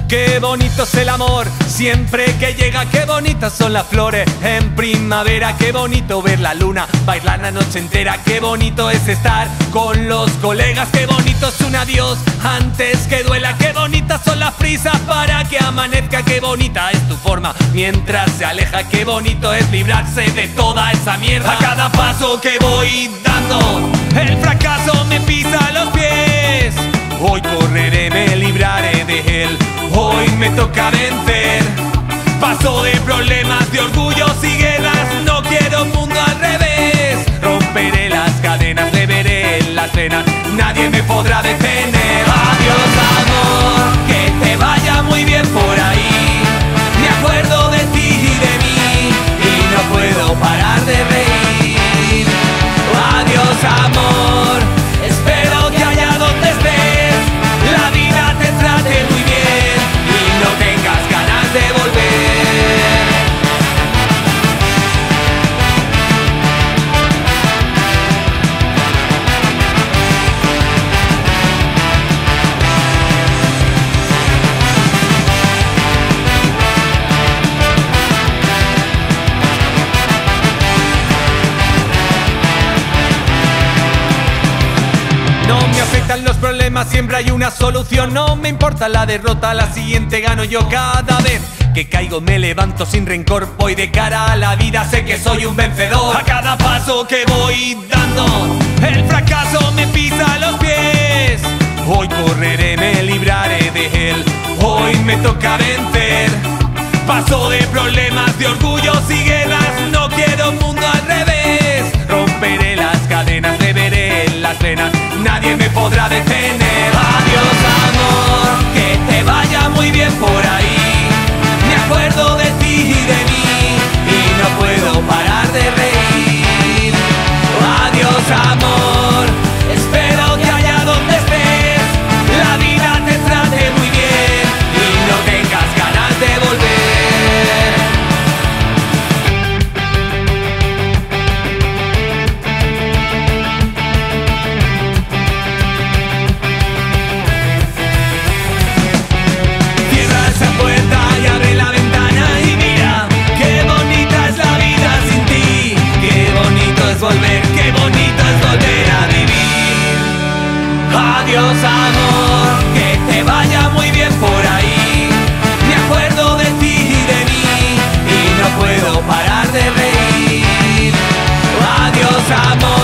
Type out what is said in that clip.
Qué bonito es el amor, siempre que llega, qué bonitas son las flores. En primavera, qué bonito ver la luna, bailar la noche entera. Qué bonito es estar con los colegas, qué bonito es un adiós antes que duela. Qué bonitas son las prisas para que amanezca, qué bonita es tu forma mientras se aleja. Qué bonito es librarse de toda esa mierda. A cada paso que voy dando, el fracaso me pisa los pies. Hoy correré, me libraré de él. Hoy me toca vencer. Paso de problemas, de orgullos y guerras. No quiero un mundo al revés. Romperé las cadenas, le veré en las venas. Nadie me podrá detener. Adiós amor, que te vaya muy bien por ahí. Me acuerdo de ti y de mí y no puedo parar de reír. Adiós amor, espero que allá donde estés la vida te trate muy bien y no tengas ganas de volver. No me afectan los problemas, siempre hay una solución. No me importa la derrota, la siguiente gano yo. Cada vez que caigo me levanto sin rencor. Voy de cara a la vida, sé que soy un vencedor. A cada paso que voy dando, el fracaso me pisa los pies. Hoy correré, me libraré de él. Hoy me toca vencer. Paso de problemas, de orgullos y guerras. No quiero un mundo al revés. Romperé las cadenas, le veré en las venas. Nadie me podrá detener. Adiós amor, que te vaya muy bien por ahí. Me acuerdo de ti y de mí y no puedo parar de reír. Adiós amor, espero que allá donde estés la vida te trate muy bien y no tengas ganas de volver. Cierra esa puerta y abre la ventana y mira, qué bonita es la vida sin ti. Qué bonito es volver, qué bonito es volver a vivir. Adiós amor, que te vaya muy bien por ahí. Me acuerdo de ti y de mí y no puedo parar de reír. Adiós amor.